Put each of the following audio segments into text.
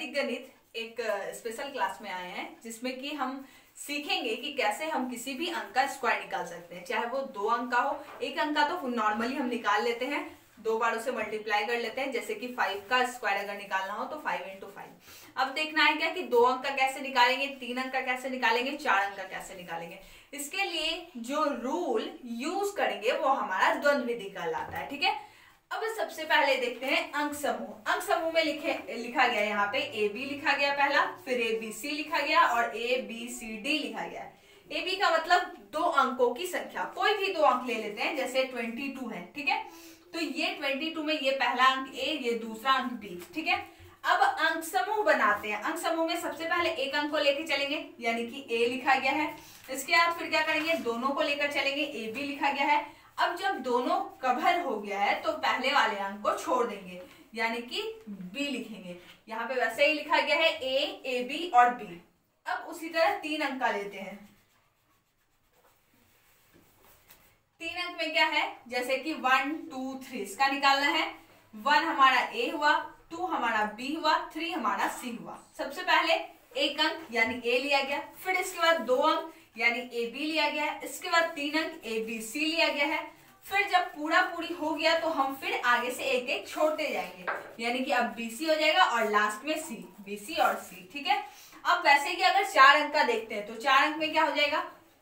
वैदिक गणित एक स्पेशल क्लास में आए हैं जिसमें कि हम सीखेंगे कि कैसे हम किसी भी अंक का स्क्वायर निकाल सकते हैं, चाहे वो 2 अंक का हो। 1 अंक का तो नॉर्मली हम निकाल लेते हैं, 2 बार उसे मल्टीप्लाई कर लेते हैं। जैसे कि 5 का स्क्वायर अगर निकालना हो तो 5 × 5। अब देखना है क्या कि 2 अंक का कैसे निकालेंगे, 3 अंक का कैसे निकालेंगे, 4 अंक का कैसे निकालेंगे। इसके लिए जो रूल यूज करेंगे वो हमारा द्वंद्व विधि कहलाता है। ठीक है, अब सबसे पहले देखते हैं अंक समूह। अंक समूह में लिखा गया यहाँ पे ए बी लिखा गया पहला, फिर ए बी सी लिखा गया और ए बी सी डी लिखा गया। ए बी का मतलब 2 अंकों की संख्या, कोई भी 2 अंक ले लेते हैं, जैसे 22 है। ठीक है, तो ये 22 में ये पहला अंक ए, ये दूसरा अंक बी। ठीक है, अब अंक समूह बनाते हैं। अंक समूह में सबसे पहले एक अंक को लेकर चलेंगे, यानी कि ए लिखा गया है। इसके बाद फिर क्या करेंगे, दोनों को लेकर चलेंगे, ए बी लिखा गया है। अब जब दोनों कवर हो गया है तो पहले वाले अंक को छोड़ देंगे, यानी कि बी लिखेंगे। यहाँ पे वैसे ही लिखा गया है ए बी और बी। अब उसी तरह 3 अंक का लेते हैं। 3 अंक में क्या है, जैसे कि 1 2 3 इसका निकालना है। 1 हमारा ए हुआ, 2 हमारा बी हुआ, 3 हमारा सी हुआ। सबसे पहले एक अंक यानी ए लिया गया, फिर इसके बाद 2 अंक यानी ए बी लिया गया है, इसके बाद 3 अंक ए बी सी लिया गया है। फिर जब पूरी हो गया तो हम फिर आगे से एक एक छोड़ते जाएंगे, यानी कि अब बी सी हो जाएगा और लास्ट में सी, बी सी और सी। ठीक है, अब वैसे कि अगर 4 अंक का देखते हैं तो 4 अंक में क्या हो जाएगा,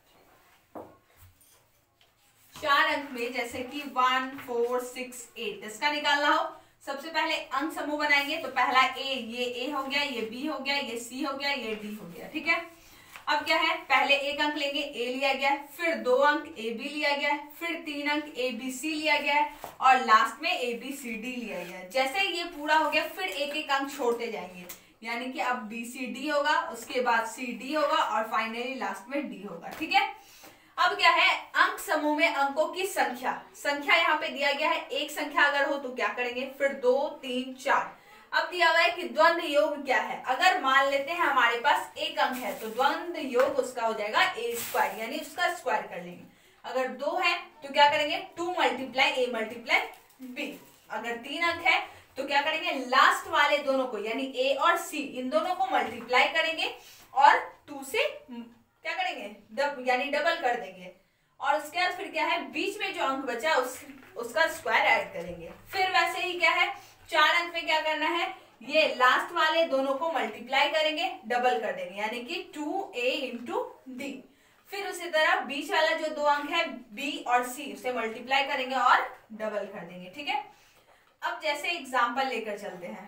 4 अंक में जैसे कि 1 4 6 8 इसका निकालना हो, सबसे पहले अंक समूह बनाएंगे। तो पहला ये ए हो गया, ये बी हो गया, ये सी हो गया, ये डी हो गया। ठीक है, अब क्या है, पहले एक अंक लेंगे, ए लिया गया है, फिर 2 अंक ए बी लिया गया है, फिर 3 अंक ए बी सी लिया गया है और लास्ट में ए बी सी डी लिया गया है। जैसे ये पूरा हो गया फिर एक एक अंक छोड़ते जाएंगे, यानी कि अब बी सी डी होगा, उसके बाद सी डी होगा और फाइनली लास्ट में डी होगा। ठीक है, अब क्या है, अंक समूह में अंकों की संख्या यहाँ पे दिया गया है। एक संख्या अगर हो तो क्या करेंगे, फिर 2 3 4। अब दिया हुआ है कि द्वंद्व योग क्या है। अगर मान लेते हैं हमारे पास एक अंक है तो द्वंद्व योग उसका हो जाएगा ए स्क्वायर, यानी उसका स्क्वायर कर लेंगे। अगर 2 है तो क्या करेंगे, 2 × a × b। अगर 3 अंक है तो क्या करेंगे, लास्ट वाले दोनों को यानी ए और सी इन दोनों को मल्टीप्लाई करेंगे और 2 से क्या करेंगे, यानी डबल कर देंगे। और उसके बाद फिर क्या है, बीच में जो अंक बचा उसका स्क्वायर ऐड करेंगे। फिर वैसे ही क्या है, 4 अंक में क्या करना है, ये लास्ट वाले दोनों को मल्टीप्लाई करेंगे, डबल कर देंगे, यानी कि 2a × d। फिर उसी तरह बीच वाला जो 2 अंक है b और c उसे मल्टीप्लाई करेंगे और डबल कर देंगे। ठीक है, अब जैसे एग्जांपल लेकर चलते हैं।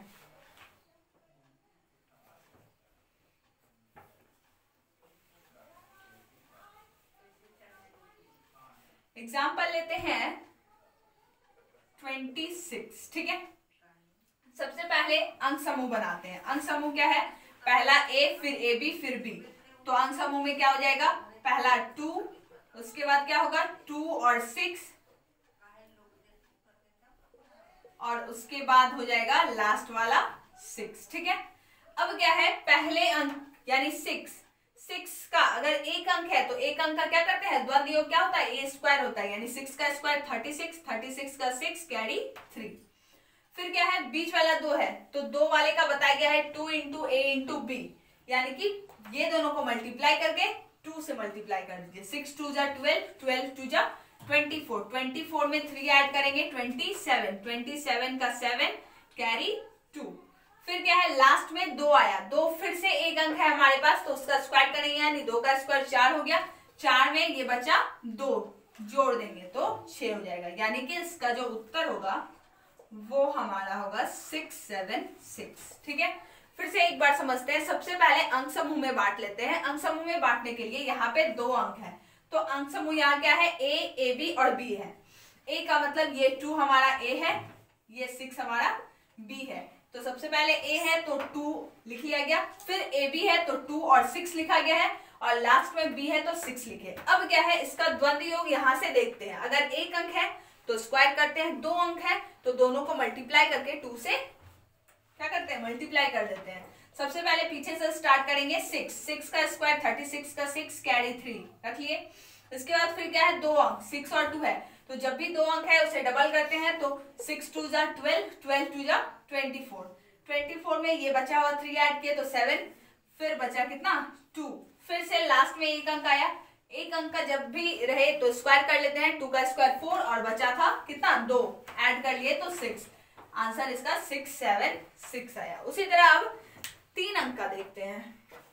एग्जाम्पल लेते हैं 26। ठीक है, सबसे पहले अंक समूह बनाते हैं। अंक समूह क्या है, पहला ए, फिर ए बी, फिर बी। तो अंक समूह में क्या हो जाएगा, पहला 2, उसके बाद क्या होगा 2 और 6 और उसके बाद हो जाएगा लास्ट वाला 6। ठीक है, अब क्या है, पहले अंक यानी 6 का अगर एक अंक है तो एक अंक का क्या करते हैं, द्वंद्व योग क्या होता है, ए स्क्वायर होता है, यानी 6 का स्क्वायर 36, 36 का 6 कैरी 3। फिर क्या है, बीच वाला 2 है तो 2 वाले का बताया गया है 2 × a × b, यानी कि ये दोनों को मल्टीप्लाई करके 2 से मल्टीप्लाई कर दीजिए। 6 2 जा 12, 12 2 जा 24, 24 में 3 ऐड करेंगे 27, 27 का 7 कैरी 2। फिर क्या है, लास्ट में 2 आया, 2 फिर से एक अंक है हमारे पास तो उसका स्क्वायर करेंगे, यानी 2 का स्क्वायर 4 हो गया। 4 में ये बचा 2, जोड़ देंगे तो 6 हो जाएगा, यानी कि इसका जो उत्तर होगा वो हमारा होगा 676। ठीक है, फिर से एक बार समझते हैं। सबसे पहले अंक समूह में बांट लेते हैं। अंक समूह में बांटने के लिए यहाँ पे 2 अंक है तो अंक समूह यहाँ क्या है, ए बी और बी है। ए का मतलब ये 2 हमारा ए है, ये 6 हमारा बी है। तो सबसे पहले ए है तो 2 लिख लिया गया, फिर ए बी है तो 2 और 6 लिखा गया है और लास्ट में बी है तो 6 लिखे। अब क्या है, इसका द्वंद्व योग यहाँ से देखते हैं। अगर एक अंक है तो स्क्वायर करते हैं, 2 अंक है तो दोनों को मल्टीप्लाई करके 2 से क्या करते हैं, मल्टीप्लाई कर देते हैं। सबसे पहले पीछे से स्टार्ट करेंगे, 6 का स्क्वायर 36 का 6 कैरी 3 रख लिए। इसके बाद फिर क्या है, 2 अंक 6 और 2 है तो जब भी 2 अंक है उसे डबल करते हैं तो 6 2 जा 12, 12 2 जा 24, 24 में ये बचा हुआ 3 ऐड किए तो 7, फिर बचा कितना 2, फिर से लास्ट में एक अंक आया, एक अंक का जब भी रहे तो स्क्वायर कर लेते हैं, 2 का स्क्वायर 4 और बचा था कितना 2, ऐड कर लिए तो 6, आंसर इसका 676 आया। उसी तरह अब 3 अंक का देखते हैं।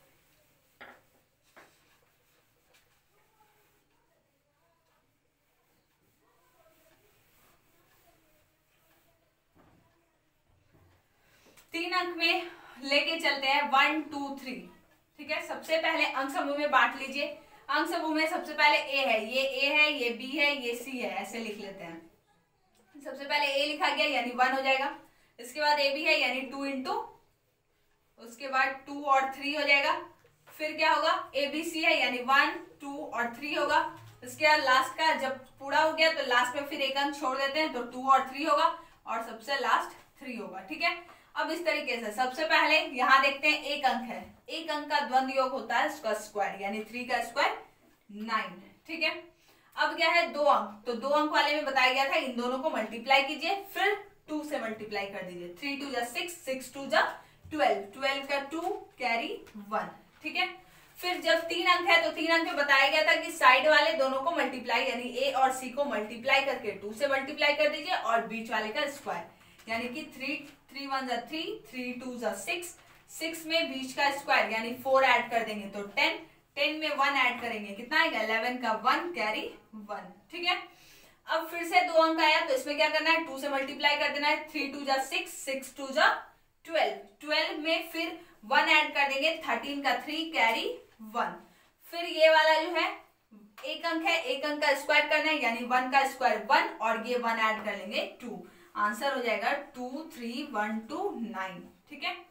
तीन अंक में लेके चलते हैं 1 2 3, ठीक है। सबसे पहले अंक समूह में बांट लीजिए। अंक समूह में सबसे पहले ए है, ये ए है, ये बी है, ये सी है, ऐसे लिख लेते हैं। सबसे पहले ए लिखा गया यानी 1 हो जाएगा, इसके बाद ए बी है यानी 2 इंटू, उसके बाद 2 और 3 हो जाएगा, फिर क्या होगा ए बी सी है यानी 1 2 और 3 होगा, इसके बाद लास्ट का जब पूरा हो गया तो लास्ट में फिर एक अंक छोड़ देते हैं तो 2 और 3 होगा और सबसे लास्ट 3 होगा, ठीक है। अब इस तरीके से सबसे पहले यहां देखते हैं एक अंक है, एक अंक का द्वंद्व योग होता है उसका स्क्वायर यानी 3 का स्क्वायर 9, ठीक है। अब क्या है 2 अंक, तो 2 अंक वाले में बताया गया था इन दोनों को मल्टीप्लाई कीजिए, फिर 2 से मल्टीप्लाई कर दीजिए, 3 2 जा 6, 6 2 जा 12, 12 का 2 कैरी 1, ठीक है। फिर जब 3 अंक है तो 3 अंक में बताया गया था कि साइड वाले दोनों को मल्टीप्लाई यानी ए और सी को मल्टीप्लाई करके 2 से मल्टीप्लाई कर दीजिए और बीच वाले का स्क्वायर यानी कि 3 3 1 जा 3, 3 2 जा 6, 6 में बीच का स्क्वायर यानी 4 ऐड कर देंगे तो 10, 10 में 1 ऐड करेंगे कितना आएगा 11 का 1 कैरी 1, ठीक है। अब फिर से 2 अंक आया तो इसमें क्या करना है 2 से मल्टीप्लाई कर देना है, 3 2 जा 6, 6 2 जा 12, 12 में फिर 1 ऐड कर देंगे 13 का 3 कैरी 1, फिर ये वाला जो है एक अंक है, एक अंक का स्क्वायर करना है यानी 1 का स्क्वायर 1 और ये 1 ऐड कर लेंगे 2, आंसर हो जाएगा 2 3 1 2 9, ठीक है।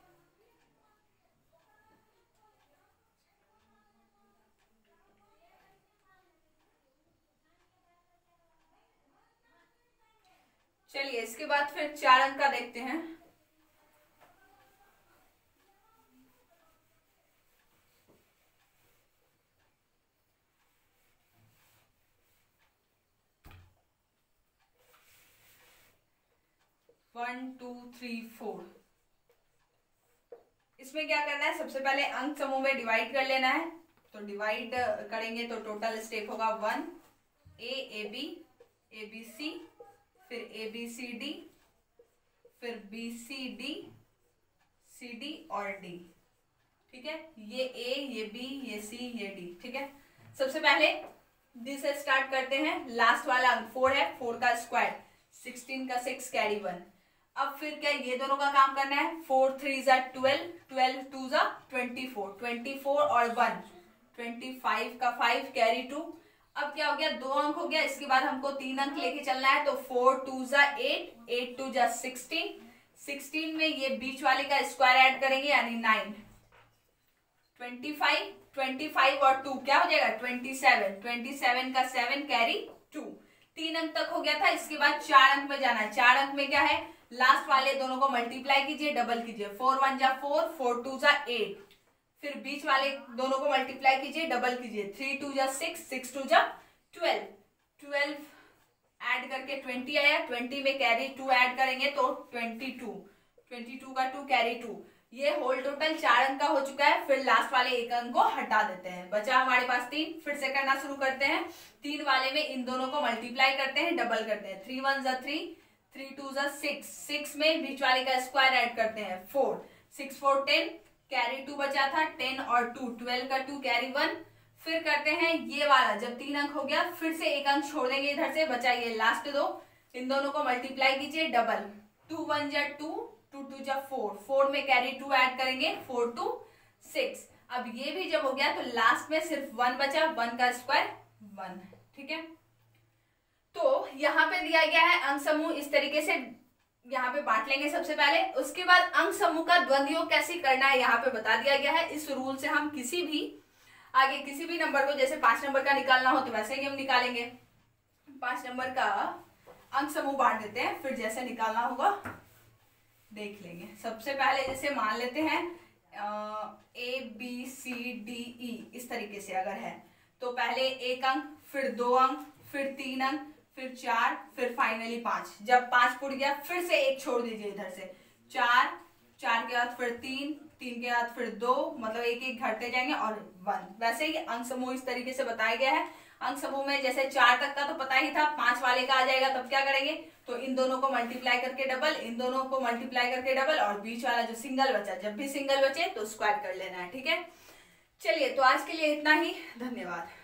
चलिए इसके बाद फिर 4 अंक का देखते हैं। वन टू थ्री 4, इसमें क्या करना है सबसे पहले अंक समूह में डिवाइड कर लेना है, तो डिवाइड करेंगे तो टोटल स्टेप होगा 1 ए बी सी, फिर ए बी सी डी, फिर बी सी डी और डी, ठीक है। ये ए, ये बी, ये सी, ये डी, ठीक है। सबसे पहले डी से स्टार्ट करते हैं, लास्ट वाला अंक 4 है, 4 का स्क्वायर 16 का 6 कैरी 1। अब फिर क्या ये दोनों का काम करना है, 4 3 जा 12, 12 2 जा 24, 24 और 1 25 का 5 कैरी 2। अब क्या हो गया 2 अंक हो गया, इसके बाद हमको 3 अंक लेके चलना है, तो 4 2 जा 8, 8 2 जा 16, 16 में ये बीच वाले का स्क्वायर ऐड करेंगे यानी 9, 25 25 और 2 क्या हो जाएगा 27, 27 का 7 कैरी 2। 3 अंक तक हो गया था, इसके बाद 4 अंक में जाना है। 4 अंक में क्या है लास्ट वाले दोनों को मल्टीप्लाई कीजिए, डबल कीजिए, 4 1 जा 4, 4 2 जा 8, फिर बीच वाले दोनों को मल्टीप्लाई कीजिए, डबल कीजिए, 3 2 जा 6, 6 2 जा 12, 12 ऐड करके 20 आया, 20 में कैरी 2 ऐड करेंगे तो 22, 22 का 2 कैरी 2। ये होल टोटल 4 अंक का हो चुका है। फिर लास्ट वाले एक अंक को हटा देते हैं, बचा हमारे पास 3। फिर से करना शुरू करते हैं, 3 वाले में इन दोनों को मल्टीप्लाई करते हैं, डबल करते हैं, 3 1 जा 3, 3 2 जा 6, 6 में बीच वाले का स्क्वायर ऐड करते हैं 4, 6 4 10 कैरी 2 बचा था, 10 और 2 12 का 2 कैरी 1। फिर करते हैं ये वाला, जब 3 अंक हो गया फिर से एक अंक छोड़ देंगे इधर से, बचा ये लास्ट 2, इन दोनों को मल्टीप्लाई कीजिए, डबल, 2 1 जा 2, 2 2 जा 4, 4 में कैरी 2 ऐड करेंगे, 4 2 6। अब ये भी जब हो गया तो लास्ट में सिर्फ 1 बचा, 1 का स्क्वायर 1, ठीक है। तो यहाँ पे दिया गया है अंक समूह, इस तरीके से यहाँ पे बांट लेंगे सबसे पहले। उसके बाद अंक समूह का द्वंद्व योग कैसे करना है यहाँ पे बता दिया गया है। इस रूल से हम किसी भी आगे किसी भी नंबर को, जैसे 5 नंबर का निकालना हो तो वैसे ही हम निकालेंगे, 5 नंबर का अंक समूह बांट देते हैं, फिर जैसे निकालना होगा देख लेंगे। सबसे पहले जैसे मान लेते हैं ए बी सी डी ई, इस तरीके से अगर है तो पहले 1 अंक, फिर 2 अंक, फिर 3 अंक, फिर 4, फिर फाइनली 5। जब 5 पुट गया फिर से 1 छोड़ दीजिए इधर से, 4 4 के बाद फिर 3, 3 के बाद फिर 2, मतलब एक एक घटते जाएंगे और 1। वैसे ही अंक समूह इस तरीके से बताया गया है। अंक समूह में जैसे 4 तक का तो पता ही था, 5 वाले का आ जाएगा तब क्या करेंगे, तो इन दोनों को मल्टीप्लाई करके डबल, इन दोनों को मल्टीप्लाई करके डबल, और बीच वाला जो सिंगल बचा, जब भी सिंगल बचे तो स्क्वायर कर लेना है। ठीक है, चलिए तो आज के लिए इतना ही, धन्यवाद।